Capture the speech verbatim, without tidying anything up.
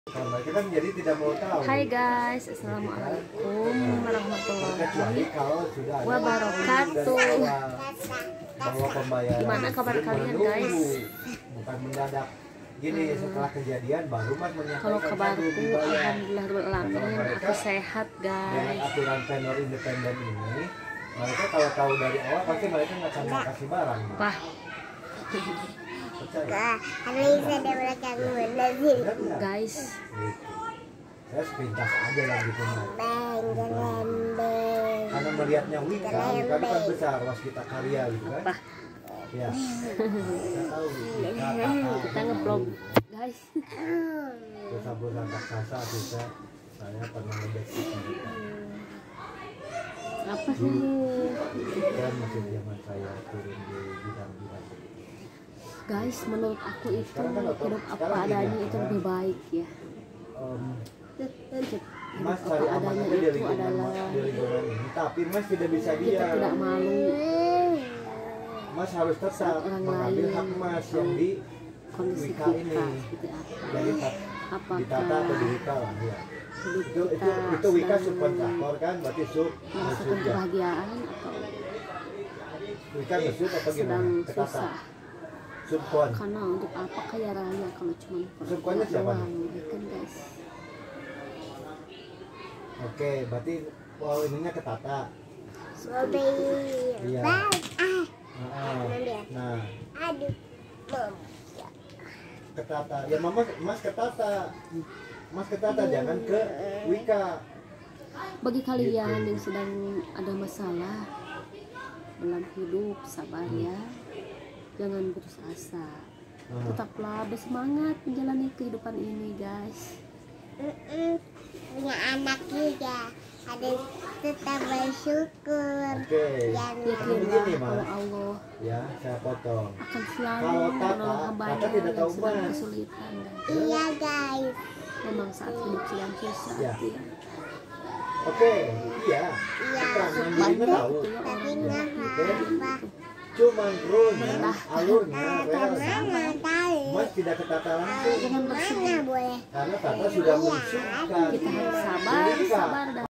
Karena kita kan jadi tidak mau tahu. Hai guys, assalamualaikum warahmatullahi sudah wabarakatuh. Bahwa pembayaran Gimana kabar kalian guys? Bukan mendadak. Gini hmm. setelah kejadian baru mas menyampaikan. Kalau kabarku alhamdulillah alamin, aku sehat guys. Dengan aturan vendor independen ini, mereka kalau tahu dari awal pasti mereka nggak akan kasih barang. Wah. Guys, saya sepintas aja yang gitu karena melihatnya Wika, Wika kan besar was kita karya gitu kan. Apa? Ya. Saya tahu Wika, kita nge-vlog guys. Perusahaan raksasa bisa saya pernah ngedetik mereka. Apa sih? Kan masih zaman saya turun di bidang-bidang guys, menurut aku itu hidup apa adanya itu lebih baik ya. Um, hidup Mas apa adanya itu adalah ini, tapi Mas tidak bisa kita diam. tidak malu. Mas harus tetap mengambil hak Mas yang di kondisi Wika kita ini. seperti apa? Jadi ditata atau di Wika lah ya. Itu itu itu Wika subkontraktor kan, berarti sub. Merasakan kebahagiaan atau Wika ngesub atau gimana? sedang Ketata. susah. Subkon. Karena untuk apa kaya raya kalau cuma Subkonnya siapa nih? ya kan guys. Oke, berarti wow ininya ketata. Iya. Nah, nah. Aduh, Mom. Ketata. Ya mama Mas ketata. Mas ketata jangan ke Wika. Bagi kalian Gitu. yang sedang ada masalah dalam hidup, sabar ya. Jangan putus asa. Hmm. Tetaplah bersemangat menjalani kehidupan ini, guys. Mm-mm. Punya anak juga ada tetap bersyukur. Oke. Yang Yakinlah Begini, Mas. kalau Allah Ya, saya potong. akan selalu Kalau Tata, menolong Tata hambanya tidak tahu yang sedang Mas. kesulitan. Guys. iya guys. Memang saat hidup yang susah. Ya. Ya. Oke, iya. Iya. Bukan, yang dirinya tahu. Tapi nggak Oke. apa. Cuman rule-nya, alurnya, Mana relnya. tahu? Mas tidak ketata langsung. Jangan bersedih. Mana boleh? Karena Tata sudah mensuka Kita harus sabar, sabar dan